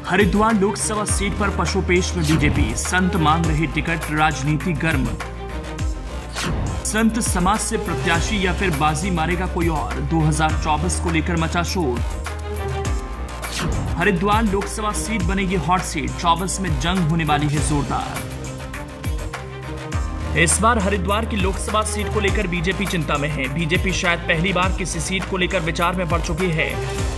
Haridwar Lok Sabha seat पर पशुपेश में BJP, संत मांग रहे टिकट, राजनीति गर्म। संत समाज से प्रत्याशी या फिर बाजी मारेगा कोई और, 2024 को लेकर मचा शोर। हरिद्वार लोकसभा सीट बनेगी हॉट सीट, 24 में जंग होने वाली है जोरदार। इस बार हरिद्वार की लोकसभा सीट को लेकर बीजेपी चिंता में है। बीजेपी शायद पहली बार किसी सीट को लेकर विचार में पड़ चुकी है।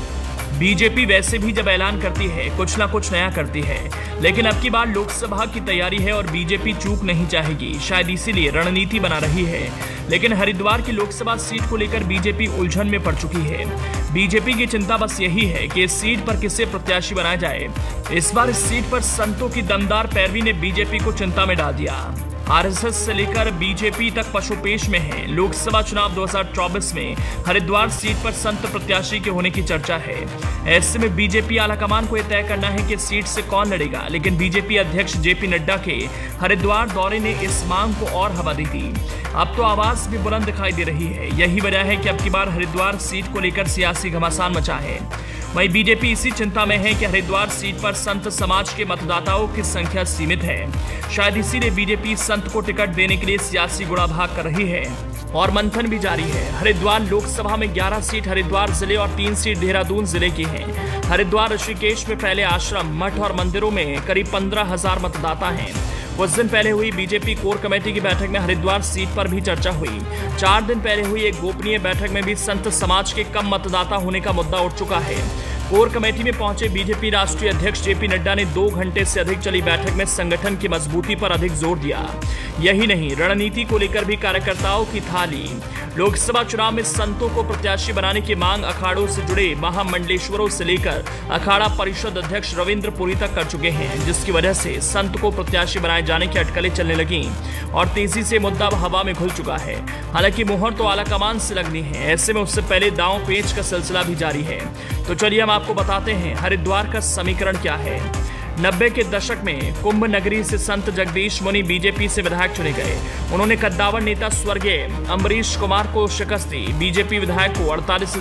बीजेपी वैसे भी जब ऐलान करती है कुछ ना कुछ नया करती है, लेकिन अब की बार लोकसभा की तैयारी है और बीजेपी चूक नहीं चाहेगी, शायद इसीलिए रणनीति बना रही है। लेकिन हरिद्वार की लोकसभा सीट को लेकर बीजेपी उलझन में पड़ चुकी है। बीजेपी की चिंता बस यही है कि इस सीट पर किसे प्रत्याशी बनाया जाए। इस बार इस सीट पर संतों की दमदार पैरवी ने बीजेपी को चिंता में डाल दिया। आरएसएस से लेकर बीजेपी तक पशुपेश में है। लोकसभा चुनाव 2024 में हरिद्वार सीट पर संत प्रत्याशी के होने की चर्चा है। ऐसे में बीजेपी आलाकमान को यह तय करना है कि सीट से कौन लड़ेगा, लेकिन बीजेपी अध्यक्ष जेपी नड्डा के हरिद्वार दौरे ने इस मांग को और हवा दी थी। अब तो आवाज भी बुलंद दिखाई दे रही है। यही वजह है कि अब की बार हरिद्वार सीट को लेकर सियासी घमासान मचा है। वहीं बीजेपी इसी चिंता में है कि हरिद्वार सीट पर संत समाज के मतदाताओं की संख्या सीमित है। शायद इसीलिए बीजेपी संत को टिकट देने के लिए सियासी गुणाभाग कर रही है और मंथन भी जारी है। हरिद्वार लोकसभा में 11 सीट हरिद्वार जिले और 3 सीट देहरादून जिले की हैं। हरिद्वार ऋषिकेश में फैले आश्रम, मठ और मंदिरों में करीब 15,000 मतदाता हैं। कुछ दिन पहले हुई बीजेपी कोर कमेटी की बैठक में हरिद्वार सीट पर भी चर्चा हुई। 4 दिन पहले हुई एक गोपनीय बैठक में भी संत समाज के कम मतदाता होने का मुद्दा उठ चुका है। कोर कमेटी में पहुंचे बीजेपी राष्ट्रीय अध्यक्ष जेपी नड्डा ने 2 घंटे से अधिक चली बैठक में संगठन की मजबूती पर अधिक जोर दिया। यही नहीं, रणनीति को लेकर भी कार्यकर्ताओं की थाली। लोकसभा चुनाव में संतों को प्रत्याशी बनाने की मांग अखाड़ों से जुड़े महामंडलेश्वरों से लेकर अखाड़ा परिषद अध्यक्ष रविंद्र पुरी तक कर चुके हैं, जिसकी वजह से संत को प्रत्याशी बनाए जाने की अटकलें चलने लगी और तेजी से मुद्दा हवा में घुल चुका है। हालांकि मुहर तो आलाकमान से लगनी है, ऐसे में उससे पहले दांव पेच का सिलसिला भी जारी है। तो चलिए हम आपको बताते हैं हरिद्वार का समीकरण क्या है। 90 के दशक में कुंभ नगरी से संत जगदीश मुनि बीजेपी से विधायक चुने गए। उन्होंने कद्दावर नेता स्वर्गीय अम्बरीश कुमार को शिकस्त दी। बीजेपी विधायक को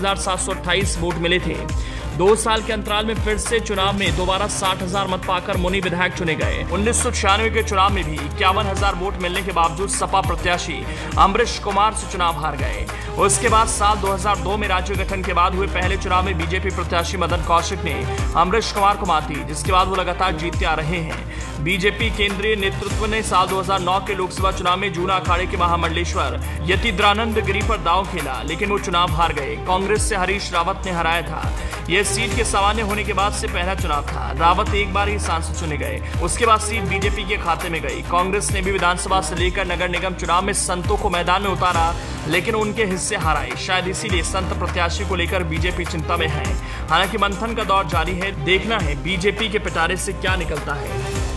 48,728 वोट मिले थे। 2 साल के अंतराल में फिर से चुनाव में दोबारा 60,000 मत पाकर मुनि विधायक चुने गए। 1996 के चुनाव में भी 51,000 वोट मिलने के बावजूद सपा प्रत्याशी अम्बरीश कुमार से चुनाव हार गए। उसके बाद साल 2002 में राज्य गठन के बाद हुए पहले चुनाव में बीजेपी प्रत्याशी मदन कौशिक ने अम्बरीश कुमार को मात दी, जिसके बाद वो लगातार जीतते आ रहे हैं। बीजेपी केंद्रीय नेतृत्व ने साल 2009 के लोकसभा चुनाव में जूना अखाड़े के महामंडलेश्वर यतीन्द्रानंद गिरी पर दांव खेला, लेकिन वो चुनाव हार गए। कांग्रेस से हरीश रावत ने हराया था। यह सीट के सामान्य होने के बाद से पहला चुनाव था। रावत एक बार ही सांसद चुने गए, उसके बाद सीट बीजेपी के खाते में गई। कांग्रेस ने भी विधानसभा से लेकर नगर निगम चुनाव में संतों को मैदान में उतारा, लेकिन उनके हिस्से हाराए। शायद इसीलिए संत प्रत्याशी को लेकर बीजेपी चिंता में है। हालांकि मंथन का दौर जारी है, देखना है बीजेपी के पिटारे से क्या निकलता है।